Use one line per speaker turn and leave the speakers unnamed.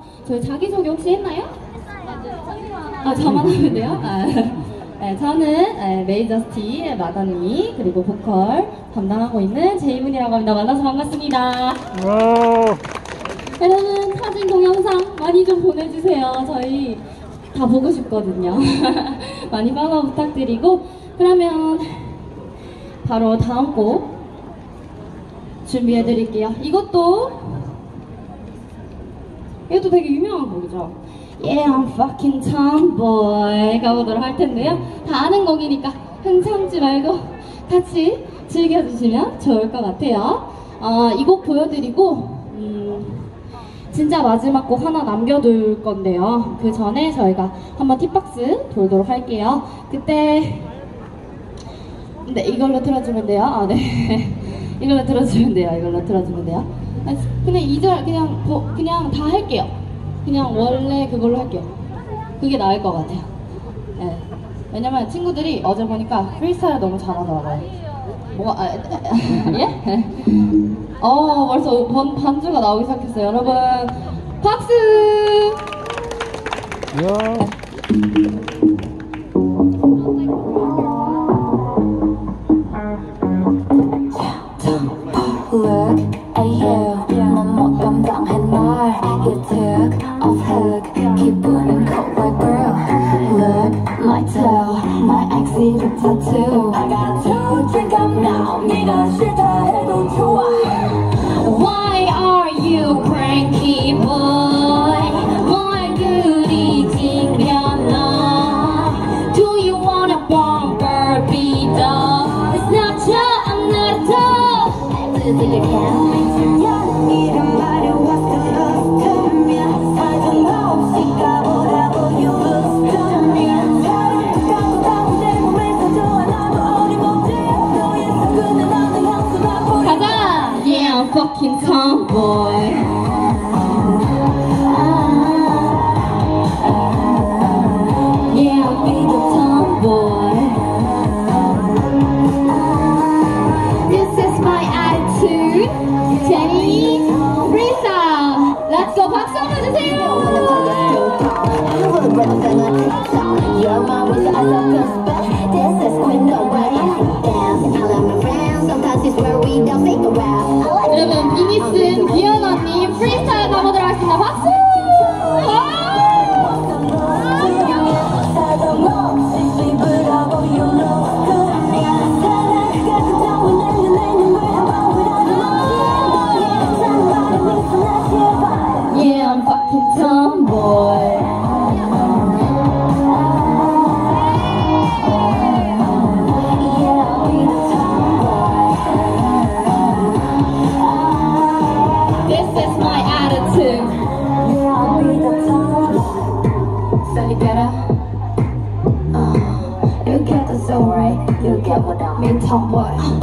저희 자기소개 혹시 했나요? 아, 저만 하면 돼요? 아, 네, 저는 메이저스티의 마다누이 그리고 보컬 담당하고 있는 제이문이라고 합니다. 만나서 반갑습니다. 여러분 사진 동영상 많이 좀 보내주세요. 저희 다 보고 싶거든요. 많이 팔로우 부탁드리고, 그러면 바로 다음 곡 준비해드릴게요. 이것도 되게 유명한 곡이죠. Yeah, I'm fucking tomboy 가보도록 할 텐데요. 다 아는 곡이니까 흥 참지 말고 같이 즐겨주시면 좋을 것 같아요. 이 곡 보여드리고 진짜 마지막 곡 하나 남겨둘 건데요. 그 전에 저희가 한번 팁박스 돌도록 할게요. 그때 네, 이걸로 틀어주면 돼요. 아, 네. 이걸로 틀어주면 돼요. 이걸로 틀어주면 돼요. 그냥 2절 그냥 다 할게요. 그냥 원래 그걸로 할게요. 그게 나을 것 같아요. 네. 왜냐면 친구들이 어제 보니까 프리스타일 너무 잘하더라고요. 뭐가 예? 벌써 반주가 나오기 시작했어요. 여러분 박수!
Look at you, 넌 못 감당해 날. You took off hook, 기분은 cold like girl. Look, my toe, my exit tattoo. I got to drink up now, 네가 싫다 해도 좋아.
Why are you cranky boy? 뭘 그리 징그러나? Do you want a bumblebee dog? It's not just another dog.
Losing your count. 이런 말이 what's the loss to me? 상관없이 가보라고 you lose to me. 사랑도 가고 내 몸에서 좋아 나도 어림없지. 너의 사근은 나는 향수 나고.
가자! Yeah, I'm fucking tomboy. Yeah, I'll be the tomboy. This is my attitude. Jenny, freestyle. Let's go. 박수 한번 주세요.
You're my wish, I love your spell. This is when the way I dance. I love my friends, sometimes it's where we don't think around.
여러분, 비니슨 비연 언니 프리스타일 가보도록 하겠습니다. 박수! Yeah, I'm fucking tomboy. This is my attitude. So you get it? You get the soul right. You get what I mean, tomboy.